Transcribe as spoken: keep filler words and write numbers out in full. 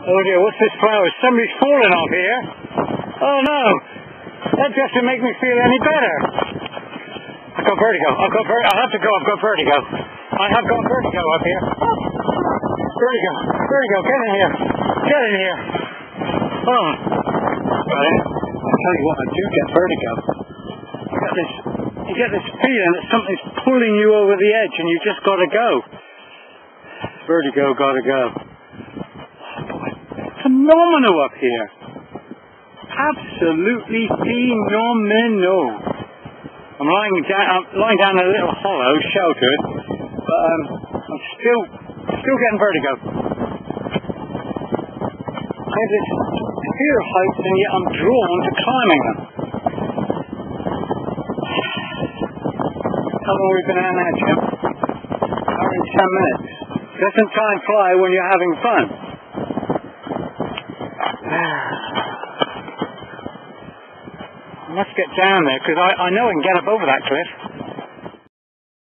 Oh dear, what's this flower? Somebody's fallen off here. Oh no! That doesn't make me feel any better. I've got vertigo. I've got ver- I have to go. I've got vertigo. I have got vertigo up here. Vertigo. Vertigo. Get in here. Get in here. Oh. Right. I'll tell you what, I do get vertigo. You get this, you get this feeling that something's pulling you over the edge and you just got to go. Vertigo, got to go. Oh boy. Phenomenal up here. Absolutely phenomenal. I'm lying down, I'm lying down in a little hollow, sheltered, but um, I'm still, still getting vertigo. I have this fear of heights, and yet I'm drawn to climbing them. How long have we been out now, Jim? Hour and ten minutes. Doesn't time fly when you're having fun? I must get down there, because I, I know I can get up over that cliff.